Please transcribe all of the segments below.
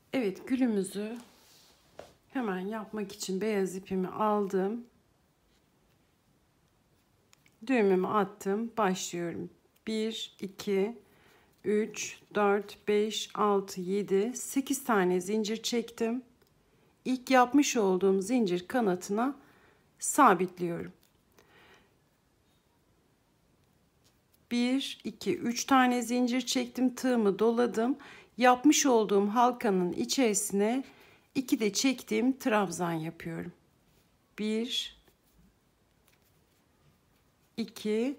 Evet, gülümüzü hemen yapmak için beyaz ipimi aldım. Düğümümü attım. Başlıyorum. 1, 2, 3, 4, 5, 6, 7, 8 tane zincir çektim. İlk yapmış olduğum zincir kanatına sabitliyorum. 1, 2, 3 tane zincir çektim. Tığımı doladım. Yapmış olduğum halkanın içerisine 2 de çektiğim trabzan yapıyorum. 1, 2,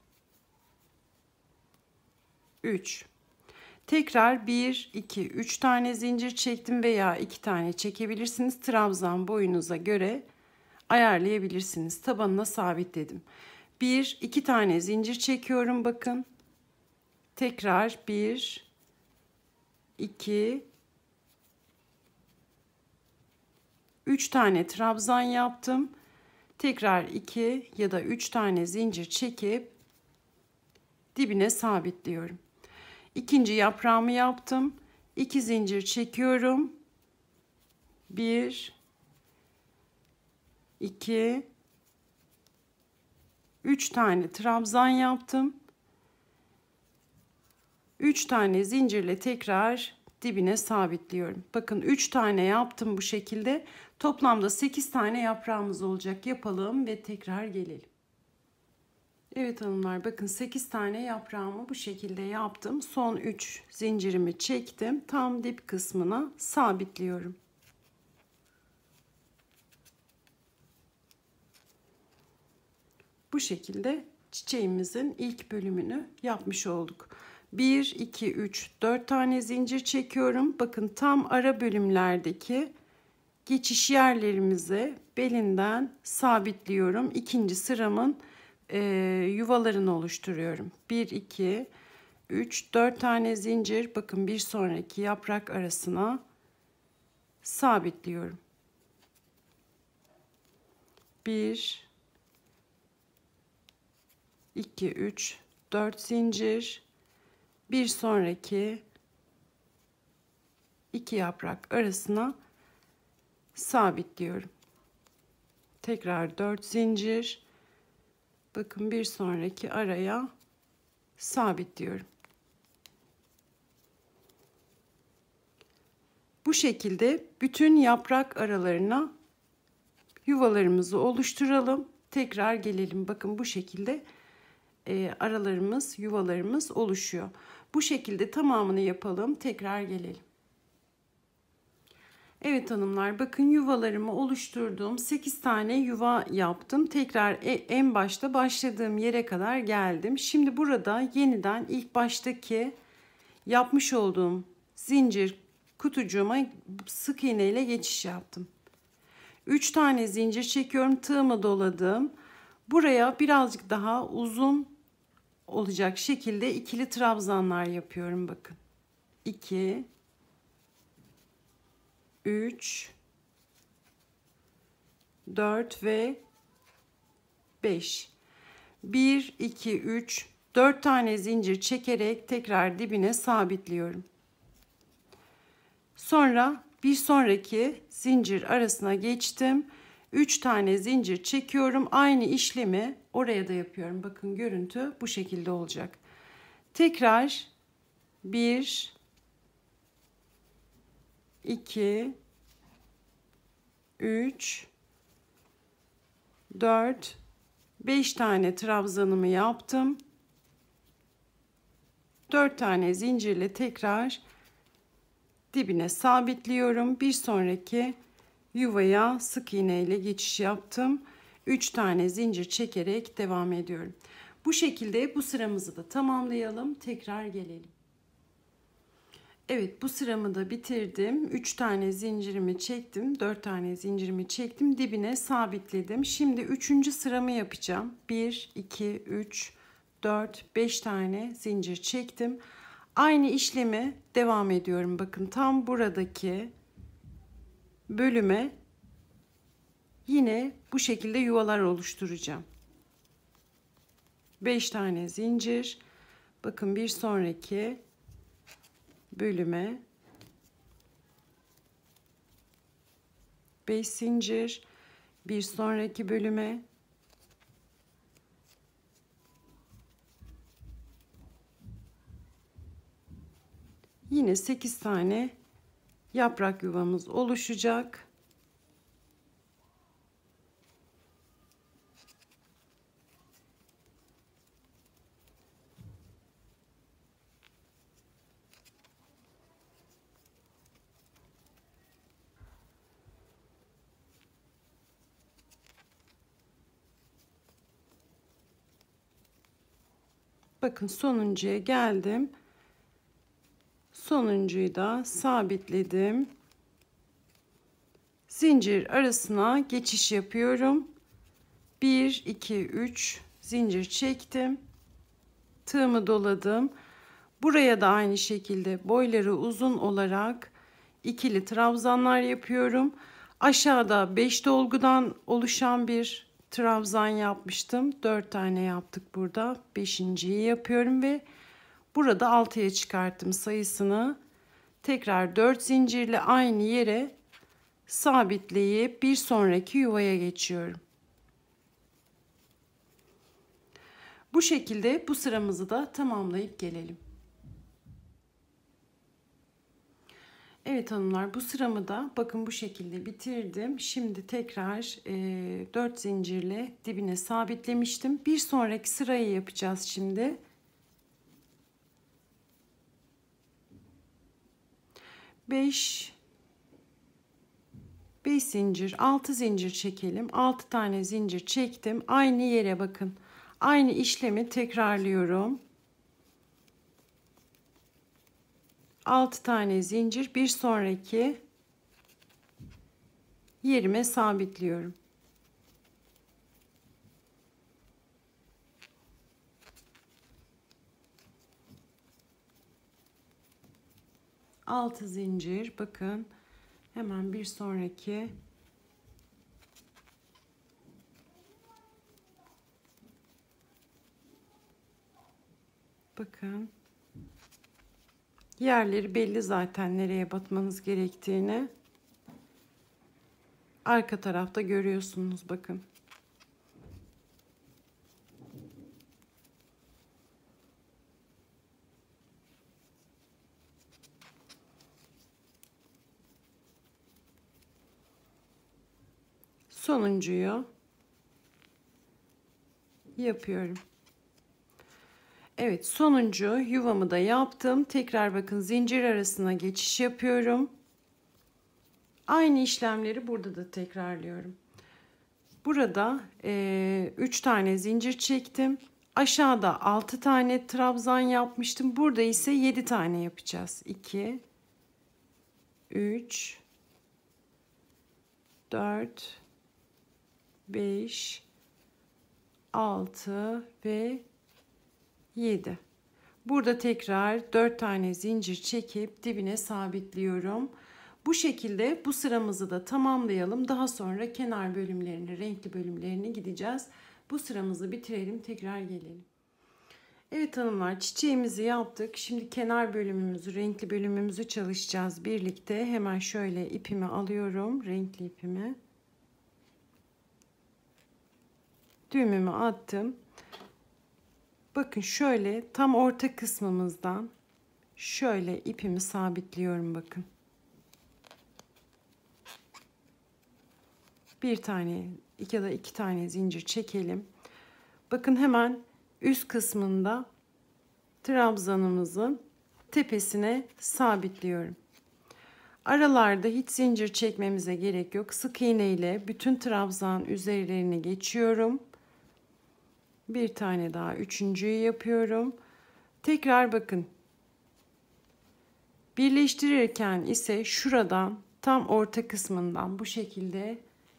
3. Tekrar 1, 2, 3 tane zincir çektim veya 2 tane çekebilirsiniz. Trabzan boyunuza göre ayarlayabilirsiniz. Tabanına sabitledim. 1, 2 tane zincir çekiyorum bakın. Tekrar 1, 2, 3 tane trabzan yaptım. Tekrar 2 ya da 3 tane zincir çekip dibine sabitliyorum. İkinci yaprağımı yaptım. 2 zincir çekiyorum. 1, 2, 3 tane trabzan yaptım. 3 tane zincirle tekrar dibine sabitliyorum. Bakın 3 tane yaptım bu şekilde. Toplamda 8 tane yaprağımız olacak. Yapalım ve tekrar gelelim. Evet hanımlar, bakın 8 tane yaprağımı bu şekilde yaptım. Son 3 zincirimi çektim. Tam dip kısmına sabitliyorum. Bu şekilde çiçeğimizin ilk bölümünü yapmış olduk. 1, 2, 3, 4 tane zincir çekiyorum. Bakın tam ara bölümlerdeki geçiş yerlerimize belinden sabitliyorum. İkinci sıramın yuvalarını oluşturuyorum. 1, 2, 3, 4 tane zincir. Bakın bir sonraki yaprak arasına sabitliyorum. 1, 2, 3, 4 zincir. Bir sonraki 2 yaprak arasına sabitliyorum. Tekrar 4 zincir. Bakın bir sonraki araya sabitliyorum. Bu şekilde bütün yaprak aralarına yuvalarımızı oluşturalım. Tekrar gelelim. Bakın bu şekilde aralarımız, yuvalarımız oluşuyor. Bu şekilde tamamını yapalım. Tekrar gelelim. Evet hanımlar, bakın yuvalarımı oluşturdum. 8 tane yuva yaptım. Tekrar en başta başladığım yere kadar geldim. Şimdi burada yeniden ilk baştaki yapmış olduğum zincir kutucuğuma sık iğne ile geçiş yaptım. 3 tane zincir çekiyorum. Tığımı doladım. Buraya birazcık daha uzun olacak şekilde ikili trabzanlar yapıyorum bakın. 2, 3, 4 ve 5. 1, 2, 3, 4 tane zincir çekerek tekrar dibine sabitliyorum. Sonra bir sonraki zincir arasına geçtim. 3 tane zincir çekiyorum. Aynı işlemi oraya da yapıyorum. Bakın görüntü bu şekilde olacak. Tekrar 1, 2, 3, 4, 5 tane trabzanımı yaptım. 4 tane zincirle tekrar dibine sabitliyorum. Bir sonraki yuvaya sık iğne ile geçiş yaptım. 3 tane zincir çekerek devam ediyorum. Bu şekilde bu sıramızı da tamamlayalım. Tekrar gelelim. Evet, bu sıramı da bitirdim. 3 tane zincirimi çektim. 4 tane zincirimi çektim. Dibine sabitledim. Şimdi 3. sıramı yapacağım. 1, 2, 3, 4, 5 tane zincir çektim. Aynı işlemi devam ediyorum. Bakın tam buradaki bölüme yine bu şekilde yuvalar oluşturacağım. 5 tane zincir. Bakın bir sonraki bölüme 4-5 zincir. Bir sonraki bölüme yine 8 tane yaprak yuvamız oluşacak. Bakın sonuncuya geldim. Sonuncuyu da sabitledim. Zincir arasına geçiş yapıyorum. 1 2 3 zincir çektim. Tığımı doladım. Buraya da aynı şekilde boyları uzun olarak ikili trabzanlar yapıyorum. Aşağıda 5 dolgudan oluşan bir trabzan yapmıştım. 4 tane yaptık burada. 5.'yi yapıyorum ve burada 6'ya çıkarttım sayısını. Tekrar 4 zincirle aynı yere sabitleyip bir sonraki yuvaya geçiyorum. Bu şekilde bu sıramızı da tamamlayıp gelelim. Evet hanımlar, bu sıramı da bakın bu şekilde bitirdim. Şimdi tekrar 4 zincirle dibine sabitlemiştim. Bir sonraki sırayı yapacağız şimdi. 5 zincir, 6 zincir çekelim. 6 tane zincir çektim. Aynı yere bakın. Aynı işlemi tekrarlıyorum. 6 tane zincir, bir sonraki yerime sabitliyorum. Altı zincir, bakın hemen bir sonraki bakın yerleri belli zaten, nereye batmanız gerektiğini arka tarafta görüyorsunuz bakın. Sonuncuyu yapıyorum. Evet, sonuncu yuvamı da yaptım. Tekrar bakın zincir arasına geçiş yapıyorum. Aynı işlemleri burada da tekrarlıyorum. Burada 3 tane zincir çektim. Aşağıda 6 tane trabzan yapmıştım. Burada ise 7 tane yapacağız. 2 3 4 5 6 ve 7. Burada tekrar 4 tane zincir çekip dibine sabitliyorum. Bu şekilde bu sıramızı da tamamlayalım. Daha sonra kenar bölümlerini, renkli bölümlerini gideceğiz. Bu sıramızı bitirelim, tekrar gelelim. Evet hanımlar, çiçeğimizi yaptık. Şimdi kenar bölümümüzü, renkli bölümümüzü çalışacağız birlikte. Hemen şöyle ipimi alıyorum, renkli ipimi. Düğümümü attım. Bakın şöyle tam orta kısmımızdan şöyle ipimi sabitliyorum bakın. Bir tane ya da iki tane zincir çekelim. Bakın hemen üst kısmında trabzanımızın tepesine sabitliyorum. Aralarda hiç zincir çekmemize gerek yok. Sık iğne ile bütün trabzan üzerlerini geçiyorum. Bir tane daha, üçüncüyü yapıyorum. Tekrar bakın. Birleştirirken ise şuradan tam orta kısmından bu şekilde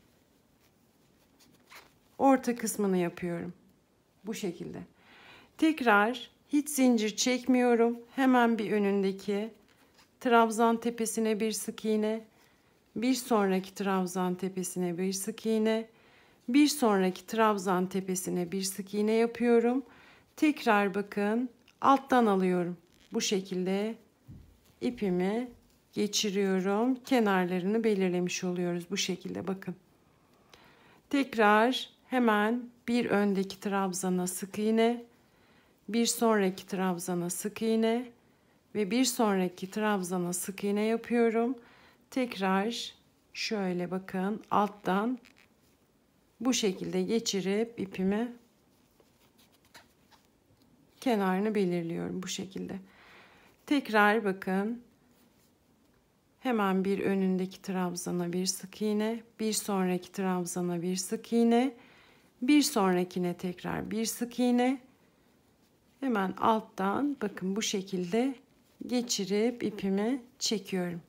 orta kısmını yapıyorum. Bu şekilde. Tekrar hiç zincir çekmiyorum. Hemen bir önündeki trabzan tepesine bir sık iğne, bir sonraki trabzan tepesine bir sık iğne, bir sonraki trabzan tepesine bir sık iğne yapıyorum. Tekrar bakın alttan alıyorum. Bu şekilde ipimi geçiriyorum. Kenarlarını belirlemiş oluyoruz bu şekilde, bakın. Tekrar hemen bir öndeki trabzana sık iğne, bir sonraki trabzana sık iğne ve bir sonraki trabzana sık iğne yapıyorum. Tekrar şöyle bakın, alttan bu şekilde geçirip ipimi kenarını belirliyorum bu şekilde. Tekrar bakın, hemen bir önündeki trabzana bir sık iğne, bir sonraki trabzana bir sık iğne, bir sonrakine tekrar bir sık iğne. Hemen alttan bakın bu şekilde geçirip ipimi çekiyorum.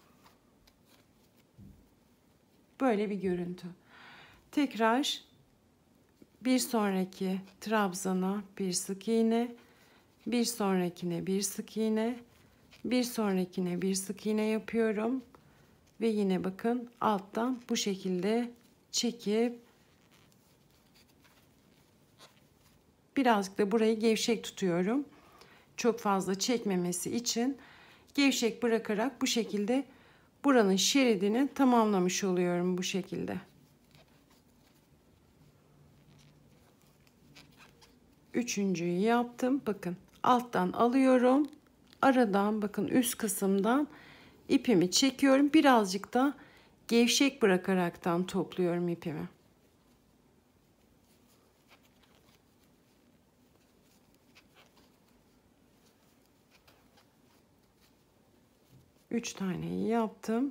Böyle bir görüntü. Tekrar bir sonraki trabzana bir sık iğne, bir sonrakine bir sık iğne, bir sonrakine bir sık iğne yapıyorum ve yine bakın alttan bu şekilde çekip birazcık da burayı gevşek tutuyorum. Çok fazla çekmemesi için gevşek bırakarak bu şekilde buranın şeridini tamamlamış oluyorum bu şekilde. Üçüncüyü yaptım. Bakın alttan alıyorum. Aradan bakın üst kısımdan ipimi çekiyorum. Birazcık da gevşek bırakaraktan topluyorum ipimi. Üç taneyi yaptım.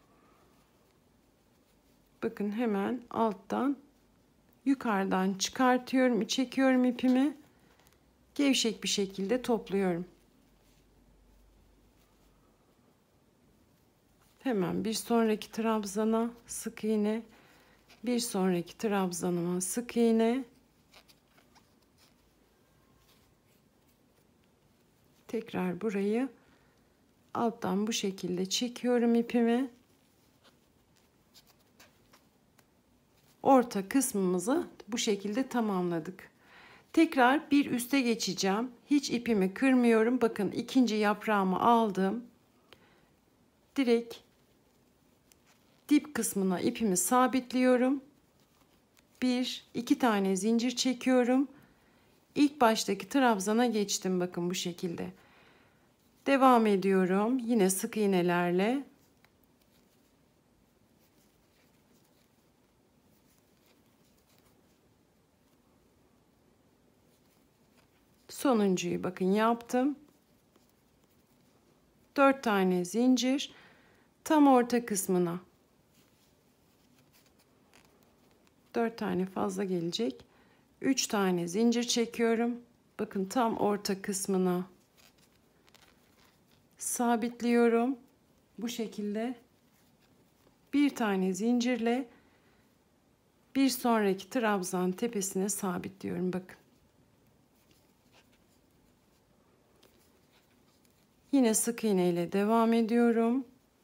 Bakın hemen alttan yukarıdan çıkartıyorum, çekiyorum ipimi. Gevşek bir şekilde topluyorum. Hemen bir sonraki trabzana sık iğne, bir sonraki trabzanıma sık iğne. Tekrar burayı alttan bu şekilde çekiyorum ipimi. Orta kısmımızı bu şekilde tamamladık. Tekrar bir üste geçeceğim. Hiç ipimi kırmıyorum. Bakın ikinci yaprağımı aldım. Direkt dip kısmına ipimi sabitliyorum. Bir, iki tane zincir çekiyorum. İlk baştaki trabzana geçtim bakın bu şekilde. Devam ediyorum. Yine sık iğnelerle. Sonuncuyu bakın yaptım. 4 tane zincir tam orta kısmına. 4 tane fazla gelecek. 3 tane zincir çekiyorum. Bakın tam orta kısmına sabitliyorum. Bu şekilde bir tane zincirle bir sonraki trabzan tepesine sabitliyorum. Bakın. Yine sık iğne ile devam ediyorum.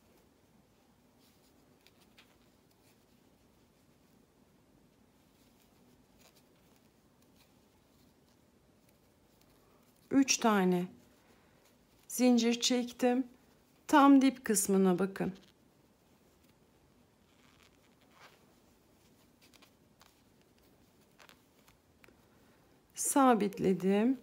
Üç tane zincir çektim. Tam dip kısmına bakın. Sabitledim.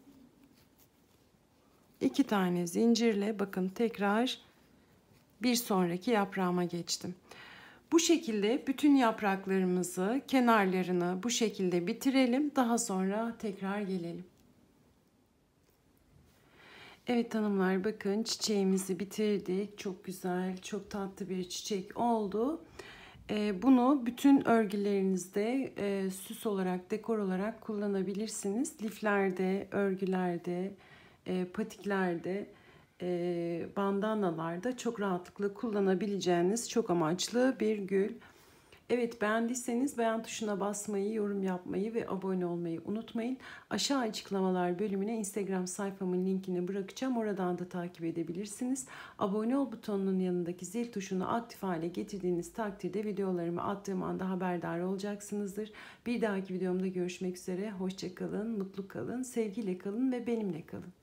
2 tane zincirle bakın tekrar bir sonraki yaprağıma geçtim. Bu şekilde bütün yapraklarımızı, kenarlarını bu şekilde bitirelim. Daha sonra tekrar gelelim. Evet hanımlar, bakın çiçeğimizi bitirdik. Çok güzel, çok tatlı bir çiçek oldu. Bunu bütün örgülerinizde süs olarak, dekor olarak kullanabilirsiniz. Liflerde, örgülerde, patiklerde, bandanalarda çok rahatlıkla kullanabileceğiniz çok amaçlı bir gül. Evet, beğendiyseniz beğen tuşuna basmayı, yorum yapmayı ve abone olmayı unutmayın. Aşağı açıklamalar bölümüne Instagram sayfamın linkini bırakacağım. Oradan da takip edebilirsiniz. Abone ol butonunun yanındaki zil tuşunu aktif hale getirdiğiniz takdirde videolarımı attığım anda haberdar olacaksınızdır. Bir dahaki videomda görüşmek üzere. Hoşça kalın, mutlu kalın, sevgiyle kalın ve benimle kalın.